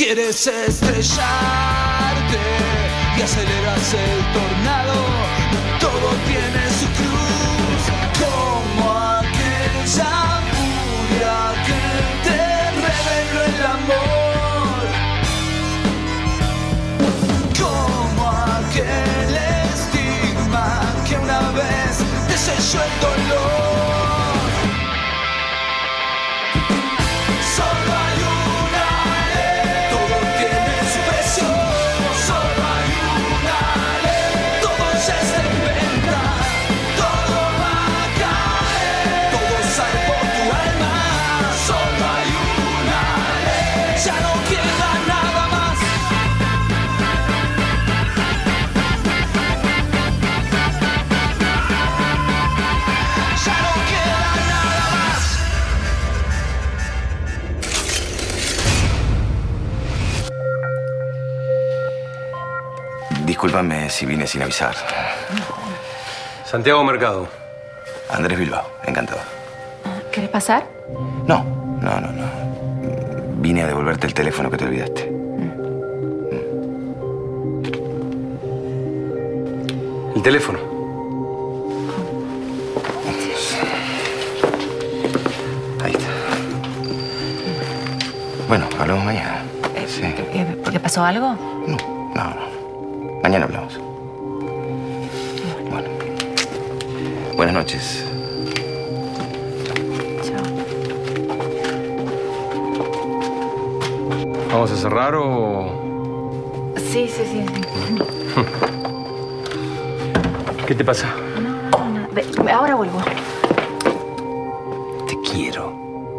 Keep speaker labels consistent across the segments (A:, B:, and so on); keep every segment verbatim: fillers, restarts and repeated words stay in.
A: Quieres estrellarte y aceleras el tornado. Todo tiene su cruz, como aquella furia que te reveló el amor, como aquel estigma que una vez te selló el dolor.
B: Discúlpame si vine sin avisar.
C: Santiago Mercado.
B: Andrés Bilbao, encantado.
D: ¿Querés pasar?
B: No, no, no, no. Vine a devolverte el teléfono que te olvidaste.
C: ¿El teléfono?
B: Ahí está. Bueno, hablamos mañana.
D: Eh,
B: Sí.
D: eh, ¿Por qué pasó algo?
B: No, no, no. Mañana hablamos. Bueno. Buenas noches.
D: Chao.
C: ¿Vamos a cerrar o...?
D: Sí, sí, sí. sí.
C: ¿Qué te pasa?
D: No, no, no. Ve, ahora vuelvo.
B: Te quiero.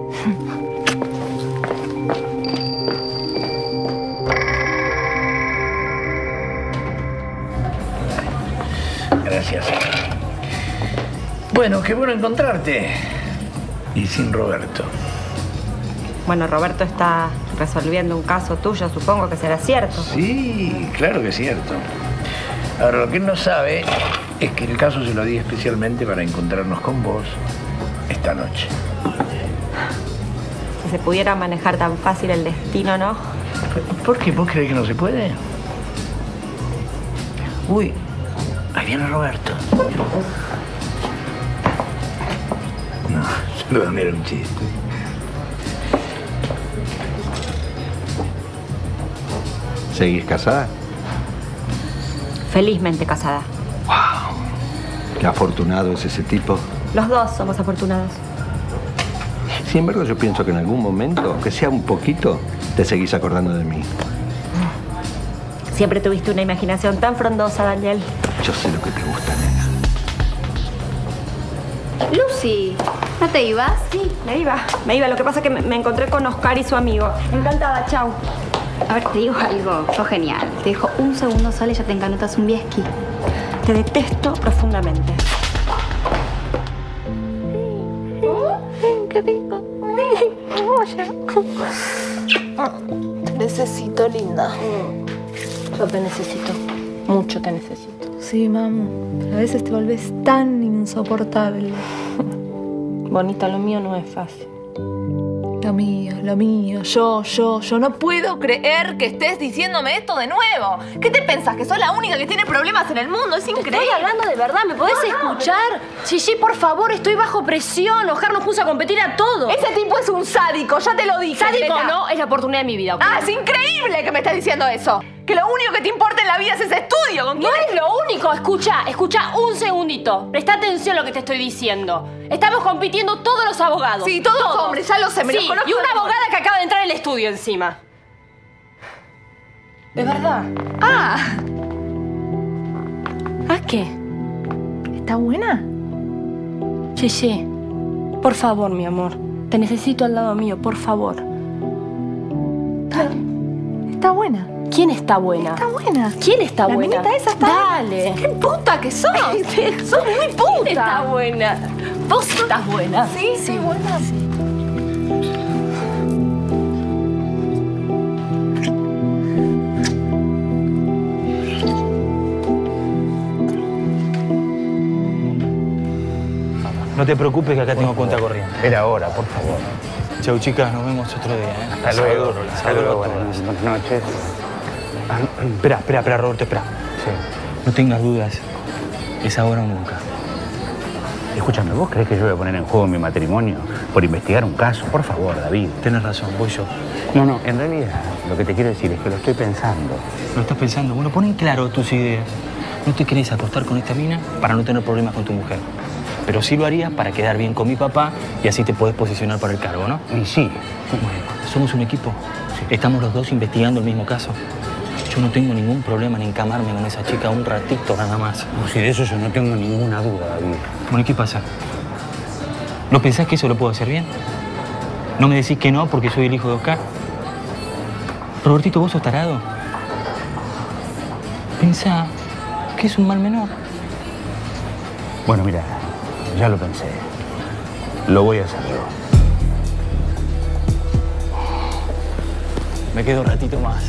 E: Gracias. Bueno, qué bueno encontrarte. Y sin Roberto.
F: Bueno, Roberto está resolviendo un caso tuyo, supongo que será cierto.
E: Sí, claro que es cierto. Ahora, lo que él no sabe es que el caso se lo di especialmente para encontrarnos con vos esta noche.
F: Si se pudiera manejar tan fácil el destino, ¿no?
E: ¿Por qué? ¿Vos creés que no se puede? Uy, ahí viene Roberto. No, solo era un chiste.
G: ¿Seguís casada?
F: Felizmente casada.
G: ¡Wow! Qué afortunado es ese tipo.
F: Los dos somos afortunados.
G: Sin embargo, yo pienso que en algún momento, aunque sea un poquito, te seguís acordando de mí.
F: Siempre tuviste una imaginación tan frondosa, Daniel.
G: Yo sé lo que te gusta, nena.
D: Lucy, ¿no te ibas?
F: Sí, me iba. Me iba. Lo que pasa es que me, me encontré con Oscar y su amigo. Encantada, chau.
D: A ver, te digo algo. Sos genial. Te dejo un segundo sola y ya te encanotas un whisky.
F: Te detesto profundamente.
D: ¡Qué rico!
H: Te necesito, linda.
F: Yo te necesito. Mucho te necesito.
H: Sí, mamu. Pero a veces te volvés tan insoportable.
F: Bonita, lo mío no es fácil.
H: Lo mío, lo mío, yo, yo, yo no puedo creer que estés diciéndome esto de nuevo. ¿Qué te pensás? ¿Que sos la única que tiene problemas en el mundo? Es increíble.
I: Estoy hablando de verdad, ¿me podés no, escuchar? No. Gigi, por favor, estoy bajo presión. Oscar nos puso a competir a todos.
H: Ese tipo es un sádico, ya te lo dije.
I: Sádico o no, es la oportunidad de mi vida. ¿Okay?
H: Ah, es increíble que me estés diciendo eso. Que lo único que te importa en la vida es ese estudio. ¿Con
I: quién? No es lo único. Escucha, escucha un segundito. Presta atención a lo que te estoy diciendo. Estamos compitiendo todos los abogados.
H: Sí, todos, todos. hombres, ya lo sé. Me
I: sí,
H: los conozco
I: y una abogada que acaba de entrar en el estudio encima. ¿De verdad?
H: Ah.
I: ¿Ah, qué?
H: ¿Está buena?
I: Gigi, por favor, mi amor. Te necesito al lado mío, por favor.
H: Dale. Está buena.
I: ¿Quién está buena?
H: Está buena.
I: ¿Quién está
H: la
I: buena?
H: La minita esa está
I: Dale.
H: buena. ¡Qué puta que sos! ¡Sos muy puta!
I: Está buena. Vos estás buena.
H: Sí, sí, sí buena. Sí.
J: No te preocupes que acá tengo cuenta corriente.
E: Era hora, por favor.
J: Chau, chicas. Nos vemos otro día, ¿eh?
K: Hasta luego. Hasta luego. Buenas noches.
J: Espera, espera, espera, Roberto, espera.
K: Sí.
J: No tengas dudas. Es ahora o nunca.
K: Escúchame, ¿vos crees que yo voy a poner en juego mi matrimonio por investigar un caso? Por favor, David.
J: Tienes razón, voy yo.
K: No, no, en realidad lo que te quiero decir es que lo estoy pensando.
J: ¿Lo estás pensando? Bueno, pon en claro tus ideas. No te querés acostar con esta mina para no tener problemas con tu mujer. Pero sí lo harías para quedar bien con mi papá y así te podés posicionar para el cargo, ¿no?
K: Y sí.
J: Bueno, somos un equipo. Estamos los dos investigando el mismo caso. Yo no tengo ningún problema en encamarme con esa chica un ratito nada más.
K: No, si de eso yo no tengo ninguna duda, David.
J: Bueno, ¿y qué pasa? ¿No pensás que eso lo puedo hacer bien? ¿No me decís que no porque soy el hijo de Oscar? Robertito, ¿vos sos tarado? Pensá que es un mal menor.
K: Bueno, mira, ya lo pensé. Lo voy a hacer yo.
J: Me quedo un ratito más.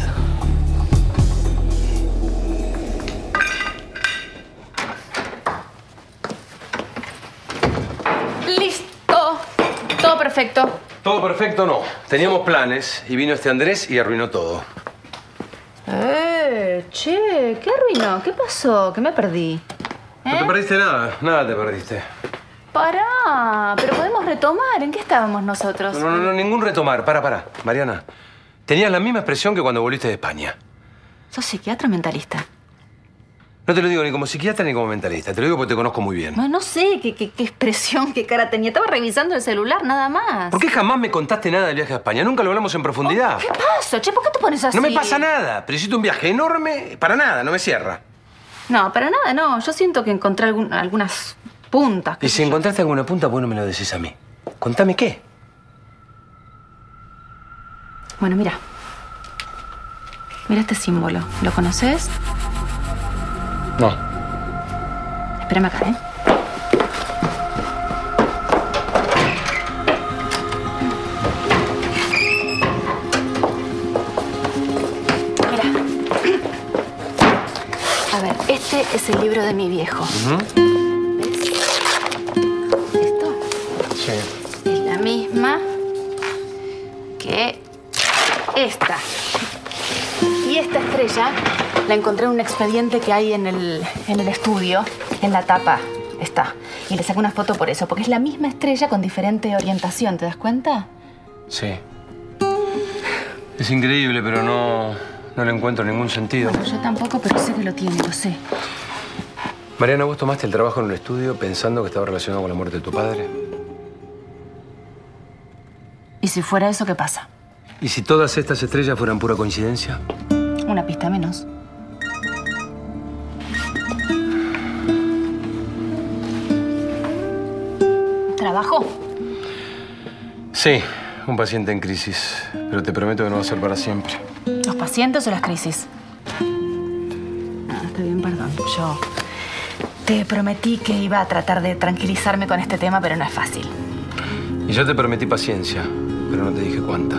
H: Listo. Todo perfecto.
C: Todo perfecto, no. Teníamos planes y vino este Andrés y arruinó todo.
H: Eh, che, ¿qué arruinó? ¿Qué pasó? ¿Qué me perdí? ¿Eh?
C: No te perdiste nada. Nada te perdiste.
H: Pará, pero podemos retomar. ¿En qué estábamos nosotros?
C: No, no, no, ningún retomar. Para, para. Mariana, tenías la misma expresión que cuando volviste de España.
H: ¿Sos psiquiatra o mentalista?
C: No te lo digo ni como psiquiatra ni como mentalista. Te lo digo porque te conozco muy bien.
H: No, no sé qué, qué, qué expresión, qué cara tenía. Estaba revisando el celular, nada más.
C: ¿Por qué jamás me contaste nada del viaje a España? Nunca lo hablamos en profundidad.
H: Oh, ¿qué pasa? Che, ¿por qué te pones así?
C: No me pasa nada. Pero hiciste un viaje enorme para nada. No me cierra.
H: No, para nada, no. Yo siento que encontré algún, algunas puntas.
C: Y si encontraste alguna punta, bueno, me lo decís a mí. Contame qué.
H: Bueno, mira. Mira este símbolo. ¿Lo conoces?
C: No.
H: Espérame acá, ¿eh? Mira. A ver, este es el libro de mi viejo.
C: Uh-huh.
H: ¿Ves? Esto
C: Sí.
H: es la misma que esta. Y esta estrella la encontré en un expediente que hay en el, en el estudio. En la tapa está. Y le saqué una foto por eso, porque es la misma estrella con diferente orientación. ¿Te das cuenta?
C: Sí. Es increíble, pero no, no le encuentro ningún sentido.
H: Bueno, yo tampoco, pero sé que lo tiene, lo sé.
C: Mariana, ¿vos tomaste el trabajo en el estudio pensando que estaba relacionado con la muerte de tu padre?
H: ¿Y si fuera eso, qué pasa?
C: ¿Y si todas estas estrellas fueran pura coincidencia?
H: Una pista menos. ¿Trabajo?
C: Sí, un paciente en crisis. Pero te prometo que no va a ser para siempre.
H: ¿Los pacientes o las crisis? No, está bien, perdón. Yo te prometí que iba a tratar de tranquilizarme con este tema, pero no es fácil.
C: Y yo te prometí paciencia, pero no te dije cuánta.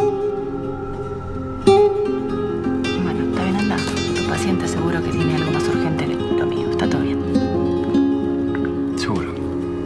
H: Bueno, está bien, anda. Tu paciente seguro que tiene algo más urgente que lo mío. Está todo bien.
C: Seguro.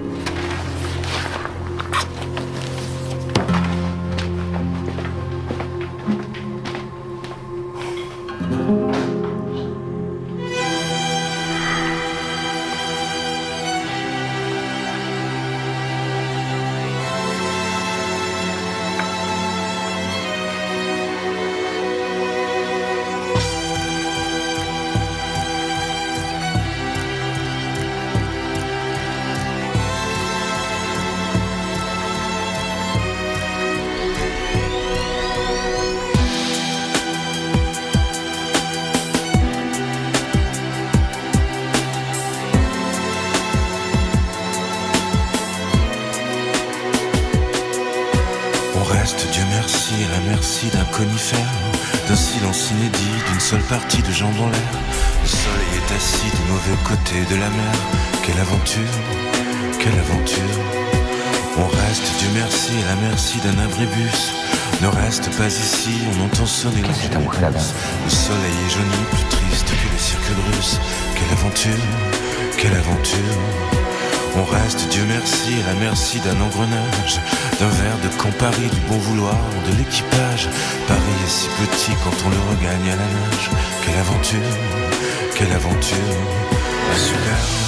L: Dieu merci, à la merci d'un conifère, d'un silence inédit, d'une seule partie de jambes en l'air. Le soleil est assis du mauvais côté de la mer. Quelle aventure, quelle aventure. On reste, Dieu merci, à la merci d'un abribus. Ne reste pas ici, on entend sonner le bus. Le soleil est jauni, plus triste que les circules russes. Quelle aventure, quelle aventure. On reste, Dieu merci, à la merci d'un engrenage, d'un verre de Campari, du bon vouloir de l'équipage. Paris est si petit quand on le regagne à la nage. Quelle aventure, quelle aventure, la superbe.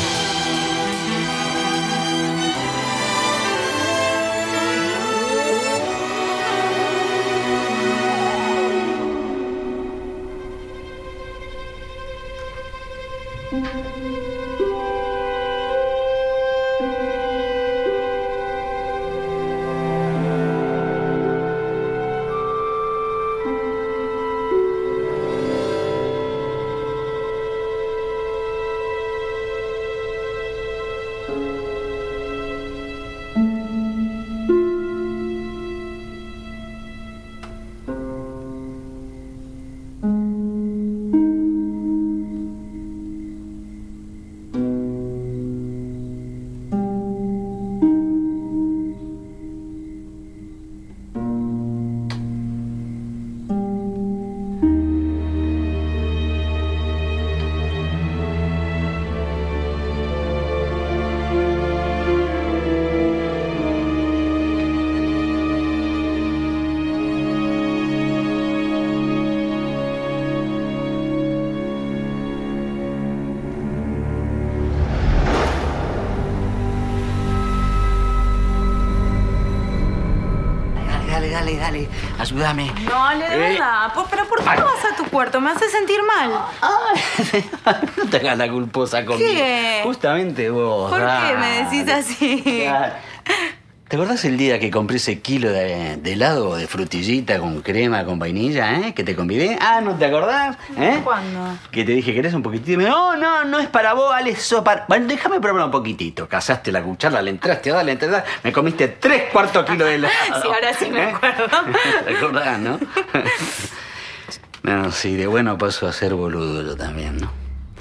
M: Dale, dale, ayúdame.
N: No, Ale, de
M: Eh.
N: verdad. Po- ¿Pero por qué no vas a tu cuarto? Me hace sentir mal.
M: No te hagas la culposa conmigo.
N: ¿Qué?
M: Justamente vos.
N: ¿Por qué
M: dale.
N: me decís así?
M: Dale. ¿Te acordás el día que compré ese kilo de, de helado de frutillita con crema, con vainilla, eh? Que te convidé. Ah, ¿no te acordás? ¿Eh?
N: ¿Cuándo?
M: Que te dije, ¿querés un poquitito? Y me no, no, no es para vos, Ale, eso para... Bueno, déjame probar un poquitito. Cazaste la cuchara, le entraste a darle, entraste, me comiste tres cuartos kilos de helado.
N: Sí, ahora sí me
M: ¿Eh?
N: acuerdo.
M: ¿Te acordás, no? No, sí, de bueno paso a ser boludo yo también, ¿no?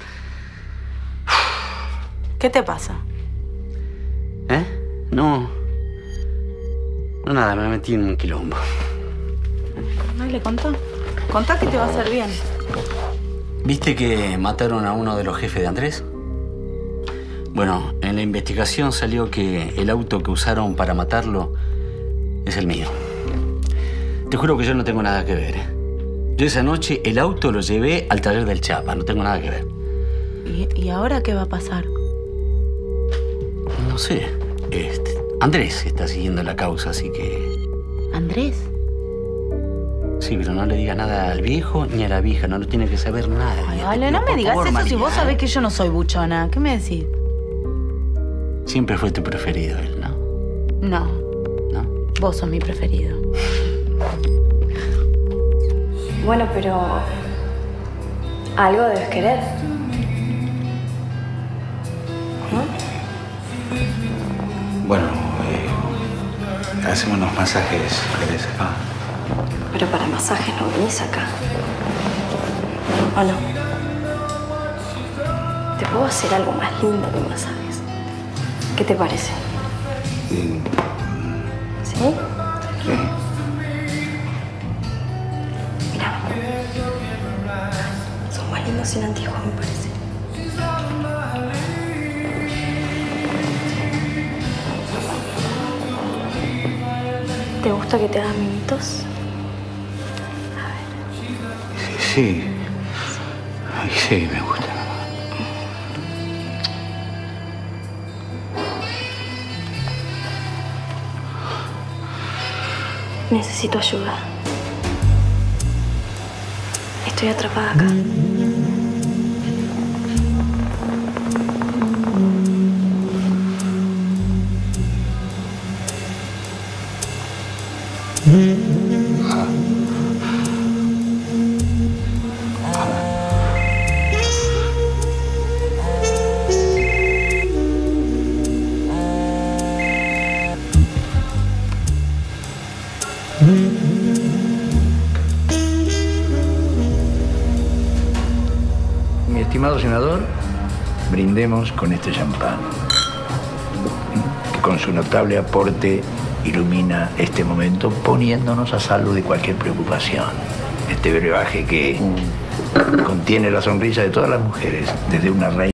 N: ¿Qué te pasa?
M: ¿Eh? No. No, nada, me metí en un quilombo.
N: Dale, contá. Contá que te va a hacer bien.
M: ¿Viste que mataron a uno de los jefes de Andrés? Bueno, en la investigación salió que el auto que usaron para matarlo es el mío. Te juro que yo no tengo nada que ver. Yo esa noche el auto lo llevé al taller del Chapa, no tengo nada que ver.
N: ¿Y, y ahora qué va a pasar?
M: No sé. Este, Andrés está siguiendo la causa, así que...
N: ¿Andrés?
M: Sí, pero no le digas nada al viejo ni a la vieja, no lo tiene que saber nada.
N: Ay, Ale, no me digas eso si vos sabés que yo no soy buchona. ¿Qué me decís?
M: Siempre fue tu preferido él, ¿no?
N: No.
M: ¿No?
N: Vos sos mi preferido.
D: Bueno, pero... algo debes querer.
B: Bueno, eh, hacemos unos masajes, ¿querés? Ah.
D: Pero para masajes no venís acá. ¿O no? Te puedo hacer algo más lindo que masajes. ¿Qué te parece?
B: Sí.
D: ¿Sí?
B: Sí.
D: Mira. Son más lindos sin anteojos, me parece. ¿Te gusta que te hagan mimitos?
B: Sí. Ay, sí, me gusta.
D: Necesito ayuda. Estoy atrapada acá.
E: Mi estimado senador, brindemos con este champán, que con su notable aporte ilumina este momento poniéndonos a salvo de cualquier preocupación. Este brebaje que contiene la sonrisa de todas las mujeres, desde una reina